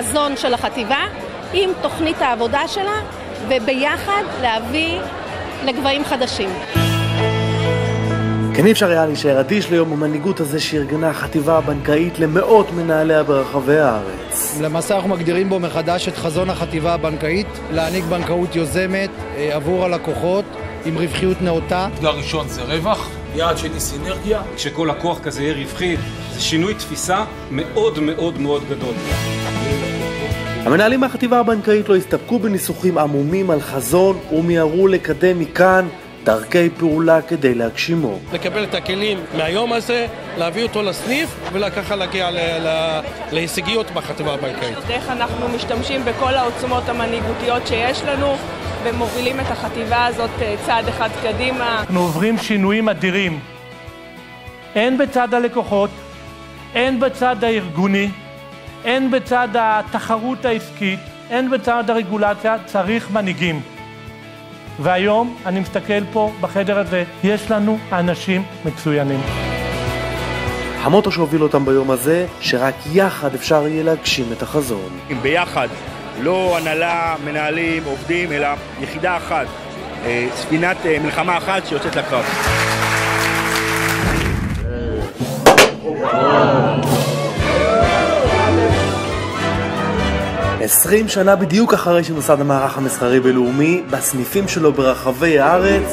החזון של החטיבה עם תוכנית העבודה שלה, וביחד להביא לגבהים חדשים. כן, אי אפשר היה להישאר אדיש ליום המנהיגות הזה שארגנה החטיבה הבנקאית למאות מנהליה ברחבי הארץ. למעשה אנחנו מגדירים בו מחדש את חזון החטיבה הבנקאית, להעניק בנקאות יוזמת עבור הלקוחות עם רווחיות נאותה. אתגר ראשון זה רווח, יעד שני סינרגיה. כשכל לקוח כזה יהיה רווחי, זה שינוי תפיסה מאוד מאוד מאוד גדול. המנהלים מהחטיבה הבנקאית לא הסתפקו בניסוחים עמומים על חזון ומיהרו לקדם מכאן דרכי פעולה כדי להגשימו. לקבל את הכלים מהיום הזה, להביא אותו לסניף ולככה להגיע להישגיות בחטיבה הבנקאית. איך אנחנו משתמשים בכל העוצמות המנהיגותיות שיש לנו ומובילים את החטיבה הזאת צעד אחד קדימה. אנחנו עוברים שינויים אדירים, הן בצד הלקוחות, הן בצד הארגוני, הן בצד התחרות העסקית, הן בצד הרגולציה. צריך מנהיגים. והיום אני מסתכל פה בחדר הזה, יש לנו אנשים מצוינים. המוטו שהוביל אותם ביום הזה, שרק יחד אפשר יהיה להגשים את החזון. ביחד, לא הנהלה, מנהלים, עובדים, אלא יחידה אחת, ספינת מלחמה אחת שיוצאת לקרב. 20 שנה בדיוק אחרי שנוסד המערך המסחרי בלאומי, בסניפים שלו ברחבי הארץ,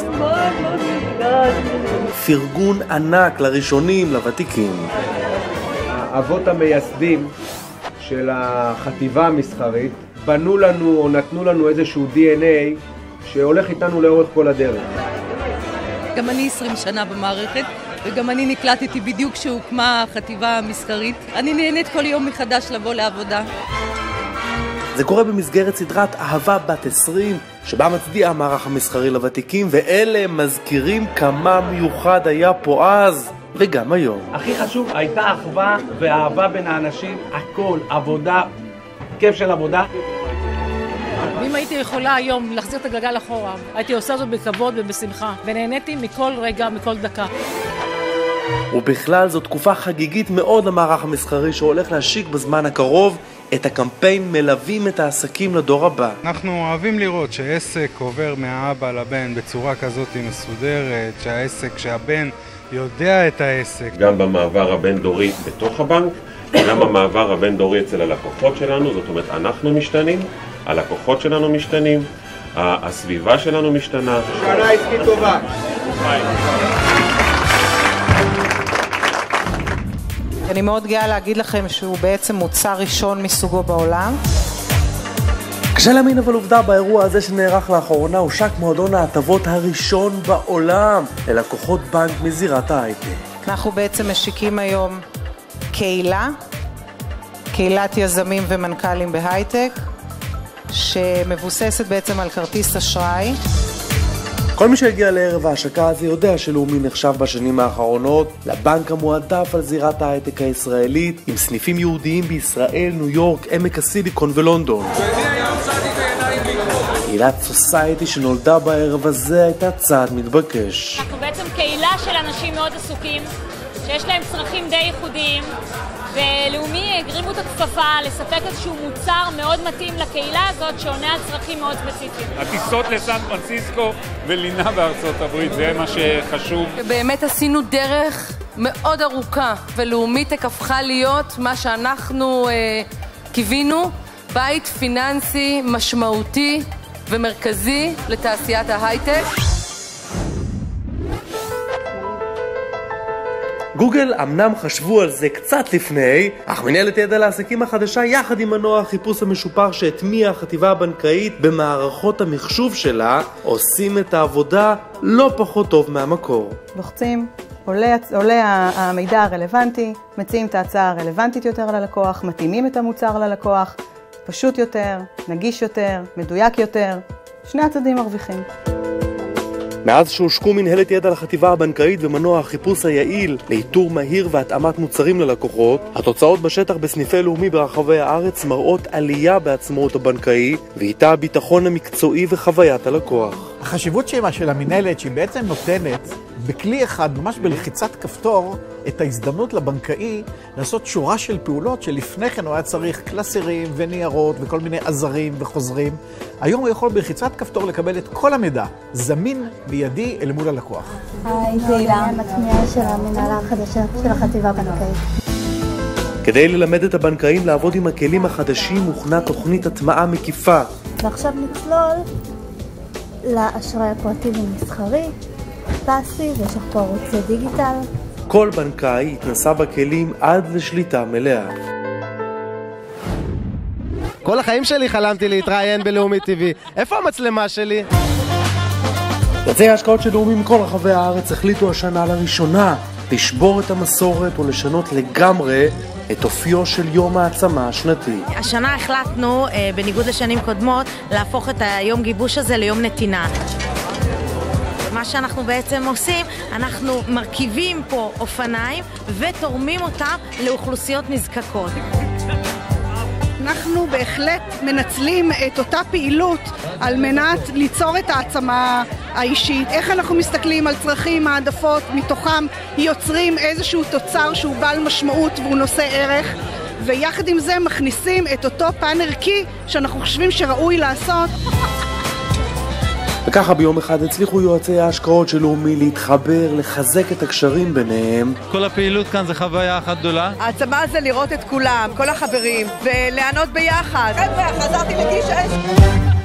פרגון ענק לראשונים, לוותיקים. האבות המייסדים של החטיבה המסחרית בנו לנו או נתנו לנו איזשהו DNA שהולך איתנו לאורך כל הדרך. גם אני 20 שנה במערכת, וגם אני נקלטתי בדיוק כשהוקמה החטיבה המסחרית. אני נהנית כל יום מחדש לבוא לעבודה. זה קורה במסגרת סדרת אהבה בת 20, שבה מצדיע המערך המסחרי לוותיקים, ואלה מזכירים כמה מיוחד היה פה אז וגם היום. הכי חשוב הייתה אחווה ואהבה בין האנשים, הכל, עבודה, כיף של עבודה. אם הייתי יכולה היום להחזיר את הגלגל אחורה, הייתי עושה זאת בכבוד ובשמחה, ונהניתי מכל רגע, מכל דקה. ובכלל זו תקופה חגיגית מאוד למערך המסחרי שהולך להשיק בזמן הקרוב את הקמפיין מלווים את העסקים לדור הבא. אנחנו אוהבים לראות שעסק עובר מהאבא לבן בצורה כזאת מסודרת, שהבן יודע את העסק. גם במעבר הבין-דורי בתוך הבנק, גם במעבר הבין-דורי אצל הלקוחות שלנו, זאת אומרת אנחנו משתנים, הלקוחות שלנו משתנים, הסביבה שלנו משתנה. שנה עסקית טובה. אני מאוד גאה להגיד לכם שהוא בעצם מוצר ראשון מסוגו בעולם. קשה להאמין אבל עובדה, באירוע הזה שנערך לאחרונה הושק מועדון ההטבות הראשון בעולם ללקוחות בנק מזירת ההייטק. אנחנו בעצם משיקים היום קהילת יזמים ומנכ"לים בהייטק, שמבוססת בעצם על כרטיס אשראי. כל מי שהגיע לערב ההשקה הזה יודע שלאומי נחשב בשנים האחרונות לבנק המועדף על זירת ההייטק הישראלית, עם סניפים יהודיים בישראל, ניו יורק, עמק הסיליקון ולונדון. קהילת סוסייטי שנולדה בערב הזה הייתה צעד מתבקש. אנחנו בעצם קהילה של אנשים מאוד עסוקים, שיש להם צרכים די ייחודיים, ולאומי הגרימו את הכפפה לספק איזשהו מוצר מאוד מתאים לקהילה הזאת שעונה על צרכים מאוד ספציפיים. הטיסות לסן פרנסיסקו ולינה בארצות הברית, זה מה שחשוב. באמת עשינו דרך מאוד ארוכה, ולאומית הפכה להיות מה שאנחנו קיווינו, בית פיננסי משמעותי ומרכזי לתעשיית ההייטק. גוגל אמנם חשבו על זה קצת לפני, אך מנהלת ידע לעסקים החדשה יחד עם מנוע החיפוש המשופר שהטמיעה החטיבה הבנקאית במערכות המחשוב שלה, עושים את העבודה לא פחות טוב מהמקור. לוחצים, עולה המידע הרלוונטי, מציעים את ההצעה הרלוונטית יותר ללקוח, מתאימים את המוצר ללקוח, פשוט יותר, נגיש יותר, מדויק יותר, שני הצדדים מרוויחים. מאז שהושקו מנהלת ידע לחטיבה הבנקאית ומנוע החיפוש היעיל לאיתור מהיר והתאמת מוצרים ללקוחות, התוצאות בשטח בסניפי לאומי ברחבי הארץ מראות עלייה בעצמאות הבנקאי, ואיתה הביטחון המקצועי וחוויית הלקוח. החשיבות של המנהלת שהיא בעצם נותנת בכלי אחד, ממש בלחיצת כפתור, את ההזדמנות לבנקאי לעשות שורה של פעולות שלפני כן הוא היה צריך קלסרים וניירות וכל מיני עזרים וחוזרים. היום הוא יכול בלחיצת כפתור לקבל את כל המידע, זמין בידי אל מול הלקוח. היי, תהילה, מטמיעה של המנהלה החדשה של החטיבה הבנקאית. כדי ללמד את הבנקאים לעבוד עם הכלים החדשים הוכנה תוכנית הטמעה מקיפה. ועכשיו נצלול לאשראי הפרטי ומסחרי, פאסיב, יש לך פה ערוצי דיגיטל. כל בנקאי התנסה בכלים עד לשליטה מלאה. כל החיים שלי חלמתי להתראיין בלאומי טבעי. איפה המצלמה שלי? יועצי ההשקעות של לאומי מכל רחבי הארץ החליטו השנה לראשונה לשבור את המסורת ולשנות לגמרי את אופיו של יום העצמה השנתי. השנה החלטנו, בניגוד לשנים קודמות, להפוך את היום גיבוש הזה ליום נתינה. מה שאנחנו בעצם עושים, אנחנו מרכיבים פה אופניים ותורמים אותם לאוכלוסיות נזקקות. אנחנו בהחלט מנצלים את אותה פעילות על מנת ליצור את העצמה האישית. איך אנחנו מסתכלים על צרכים, העדפות, מתוכם יוצרים איזשהו תוצר שהוא בעל משמעות והוא נושא ערך, ויחד עם זה מכניסים את אותו פן ערכי שאנחנו חושבים שראוי לעשות. וככה ביום אחד הצליחו יועצי ההשקעות של לאומי להתחבר, לחזק את הקשרים ביניהם. כל הפעילות כאן זה חוויה אחת גדולה. העצמה זה לראות את כולם, כל החברים, ולענות ביחד. חבר'ה, חזרתי לגיל 6.